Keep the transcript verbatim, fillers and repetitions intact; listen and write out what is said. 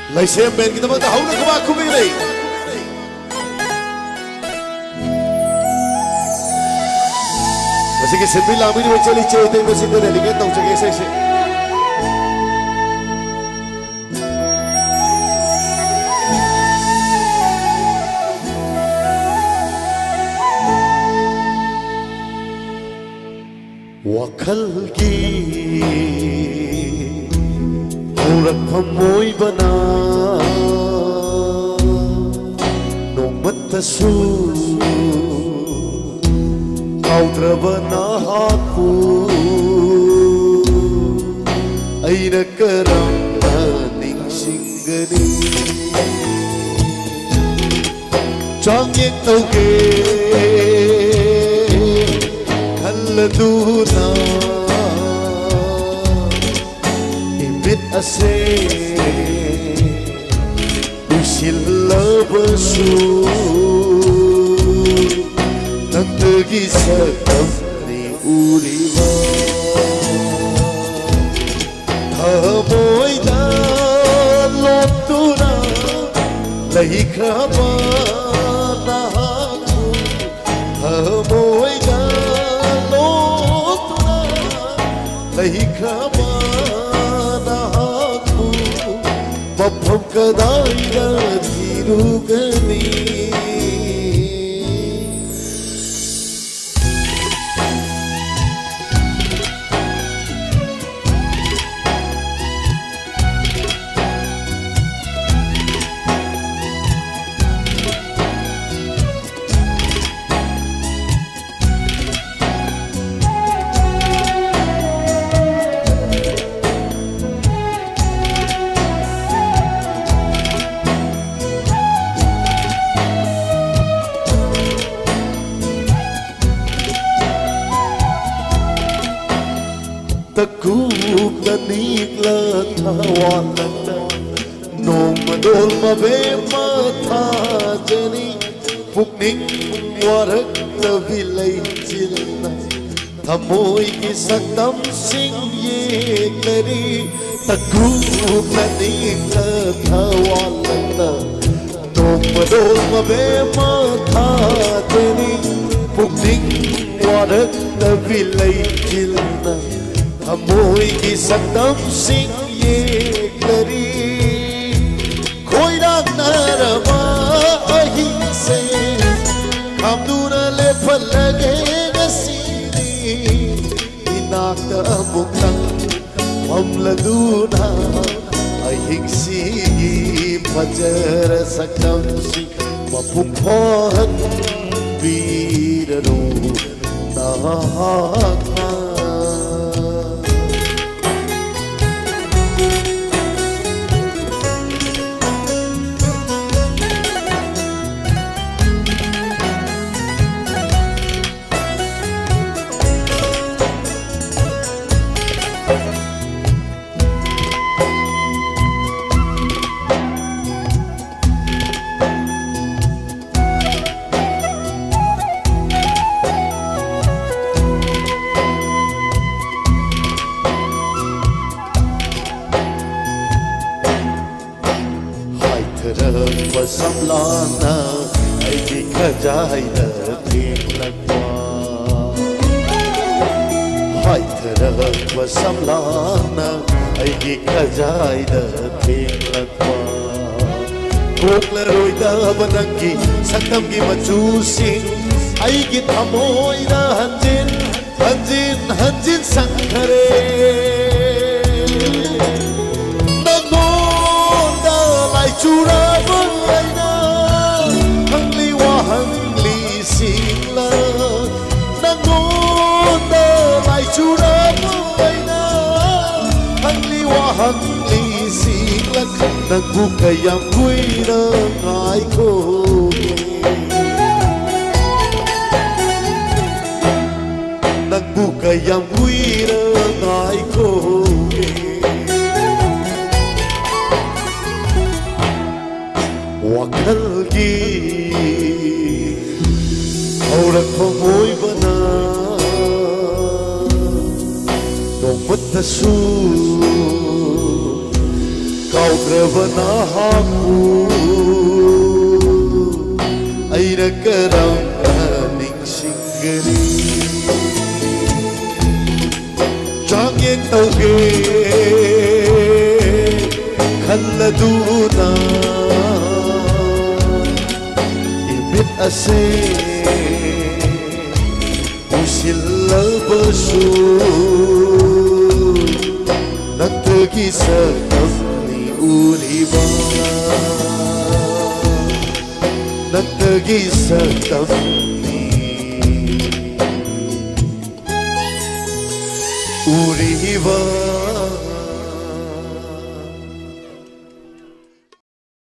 Laisem band kita mah tahu nak kemana aku pilih. Masih kisah bilang ini macam ni cerita masih tu dah lihat tahu cakap saya sih. Wakalgi orang pamoy bana nomat tasu kau terbana aku aina kerang maning singgani jangan tahu ke Laduna imit ase usil labasu nantagi sakam ni uriwa thamoy da lotuna lahi khaba nahaku thamoy da lahi khamana aku mafam kadayna thirugani Takuk nanikla thawalan nong madol mabe matha jani pukning warak nabilai chilna thamoy ki saktam sing ye kari takuk nanikla thawalan nong madol mabe matha jani pukning warak nabilai chilna Amoy ki saktam sing ye kari koi rak narama ahi se hamduna le phalage nasini inak ta muktang hamladuna ahi si pajar saktam sing mapuphan biraro na Samlana aiki khajayna thilakwa hai tharak samlana aiki khajayna thilakwa kokla roida banangi saktam gi machu sing aiki thamoy na hanjin hanjin hanjin sankhare nagonda lai chura Hangli silak nagbuka yang kuira ngai ko nagbuka yang kuira ngai ko wakal gi aurak pamoy bana nomat tasu Kaudraba na aku ay nagkaraming singgari Jangin tauge kalladuna Ibit ase usila basu Nagtagi sa ni uniba Nagtagi sa ni uniba